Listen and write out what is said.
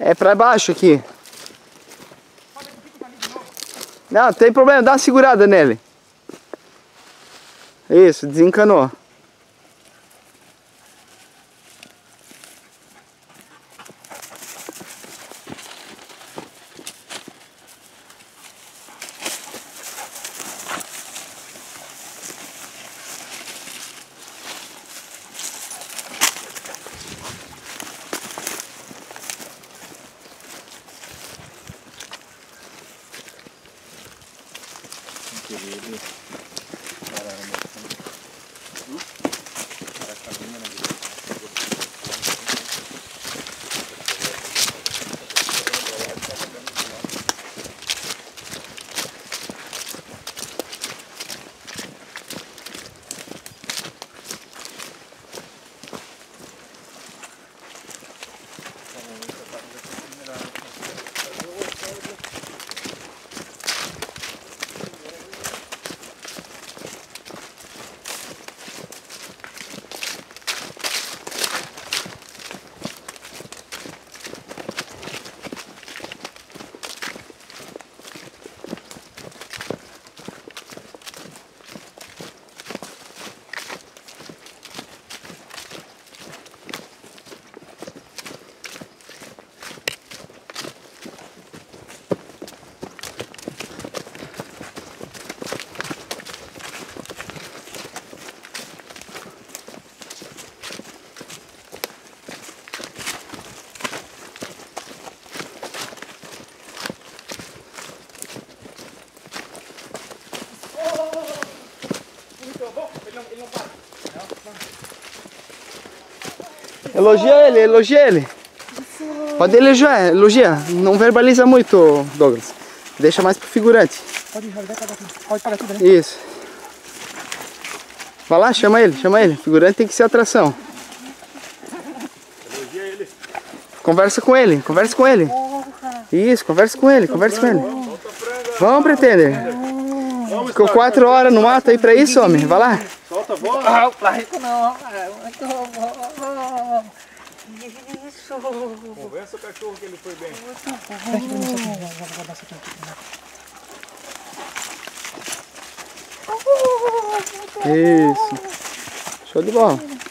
É pra baixo aqui. Não, não tem problema, dá uma segurada nele. Isso, desencanou. Elogia ele, elogia ele. Pode elogia. Não verbaliza muito, Douglas. Deixa mais pro figurante. Pode pagar tudo, né? Isso. Vai lá, chama ele. Figurante tem que ser atração. Elogia ele. Conversa com ele. Isso, conversa com ele. Vamos, Pretender. Ficou 4 horas no mato aí pra isso, homem. Vai lá. Solta a bola. Não, isso. Conversa o cachorro que ele foi bem. Isso. Show de bola.